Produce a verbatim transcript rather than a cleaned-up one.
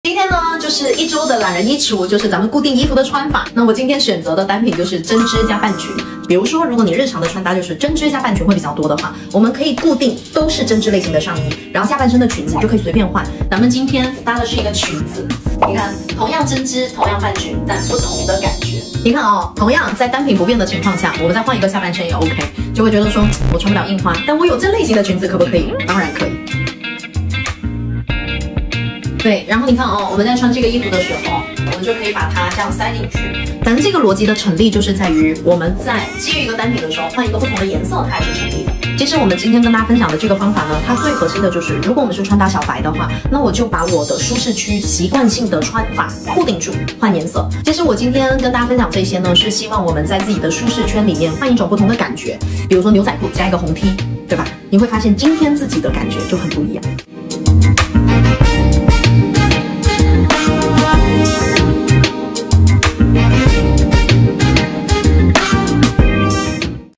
今天呢，就是一周的懒人衣橱，就是咱们固定衣服的穿法。那我今天选择的单品就是针织加半裙。比如说，如果你日常的穿搭就是针织加半裙会比较多的话，我们可以固定都是针织类型的上衣，然后下半身的裙子就可以随便换。咱们今天搭的是一个裙子，你看，同样针织，同样半裙，但不同的感觉。你看哦，同样在单品不变的情况下，我们再换一个下半身也 OK， 就会觉得说我穿不了印花，但我有这类型的裙子可不可以？当然可以。对，然后你看哦，我们在穿这个衣服的时候，我们就可以把它这样塞进去。咱们这个逻辑的成立就是在于我们在基于一个单品的时候换一个不同的颜色，它也是成立的。其实我们今天跟大家分享的这个方法呢，它最核心的就是，如果我们是穿搭小白的话，那我就把我的舒适区习惯性的穿法固定住，换颜色。其实我今天跟大家分享这些呢，是希望我们在自己的舒适圈里面换一种不同的感觉，比如说牛仔裤加一个红 T， 对吧？你会发现今天自己的感觉就很不一样。